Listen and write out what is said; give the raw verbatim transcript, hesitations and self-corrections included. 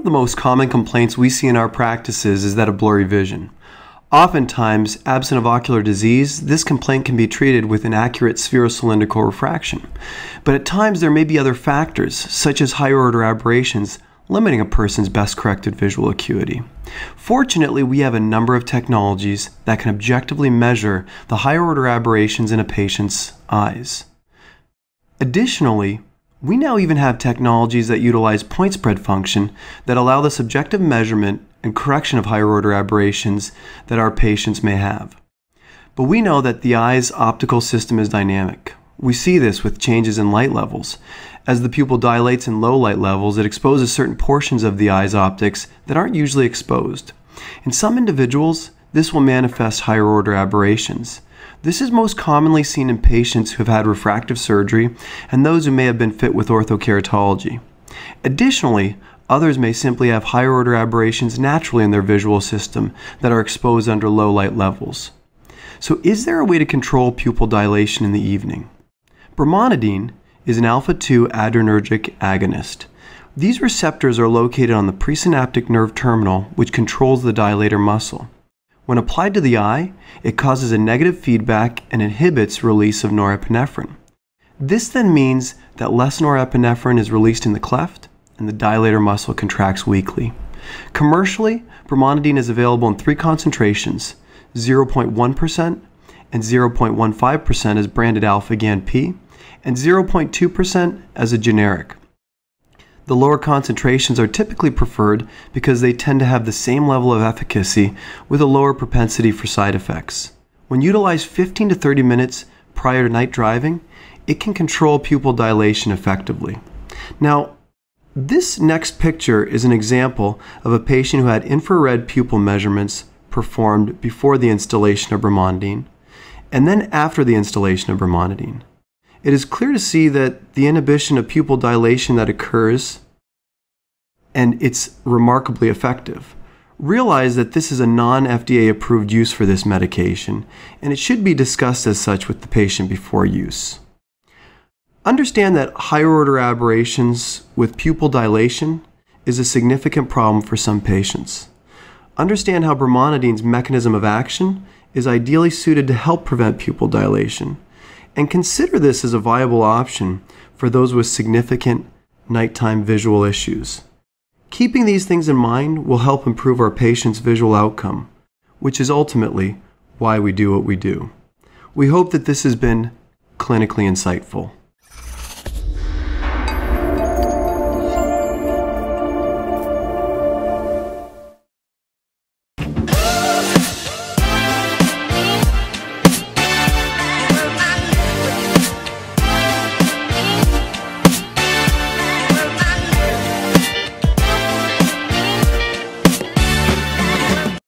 of the most common complaints we see in our practices is that of blurry vision. Oftentimes, absent of ocular disease, this complaint can be treated with an accurate spherocylindrical refraction. But at times there may be other factors, such as higher order aberrations, limiting a person's best corrected visual acuity. Fortunately, we have a number of technologies that can objectively measure the higher order aberrations in a patient's eyes. Additionally, we now even have technologies that utilize point spread function that allow the subjective measurement and correction of higher order aberrations that our patients may have. But we know that the eye's optical system is dynamic. We see this with changes in light levels. As the pupil dilates in low light levels, it exposes certain portions of the eye's optics that aren't usually exposed. In some individuals, this will manifest higher order aberrations. This is most commonly seen in patients who have had refractive surgery and those who may have been fit with orthokeratology. Additionally, others may simply have higher order aberrations naturally in their visual system that are exposed under low light levels. So is there a way to control pupil dilation in the evening? Brimonidine is an alpha two adrenergic agonist. These receptors are located on the presynaptic nerve terminal, which controls the dilator muscle. When applied to the eye, it causes a negative feedback and inhibits release of norepinephrine. This then means that less norepinephrine is released in the cleft and the dilator muscle contracts weakly. Commercially, brimonidine is available in three concentrations, zero point one percent and zero point one five percent as branded alpha-gan P, and zero point two percent as a generic. The lower concentrations are typically preferred because they tend to have the same level of efficacy with a lower propensity for side effects. When utilized fifteen to thirty minutes prior to night driving, it can control pupil dilation effectively. Now, this next picture is an example of a patient who had infrared pupil measurements performed before the installation of brimonidine and then after the installation of brimonidine. It is clear to see that the inhibition of pupil dilation that occurs, and it's remarkably effective. Realize that this is a non F D A approved use for this medication, and it should be discussed as such with the patient before use. Understand that higher order aberrations with pupil dilation is a significant problem for some patients. Understand how brimonidine's mechanism of action is ideally suited to help prevent pupil dilation, and consider this as a viable option for those with significant nighttime visual issues. Keeping these things in mind will help improve our patients' visual outcome, which is ultimately why we do what we do. We hope that this has been clinically insightful.